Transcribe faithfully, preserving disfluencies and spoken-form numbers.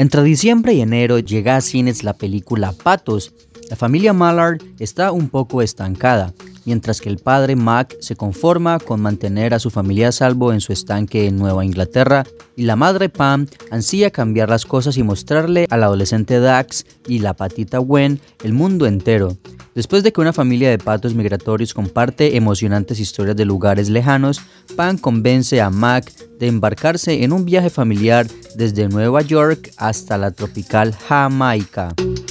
Entre diciembre y enero llega a cines la película Patos. La familia Mallard está un poco estancada, mientras que el padre Mac se conforma con mantener a su familia a salvo en su estanque en Nueva Inglaterra, y la madre Pam ansía cambiar las cosas y mostrarle al adolescente Dax y la patita Gwen el mundo entero. Después de que una familia de patos migratorios comparte emocionantes historias de lugares lejanos, Pam convence a Mac de embarcarse en un viaje familiar desde Nueva York hasta la tropical Jamaica.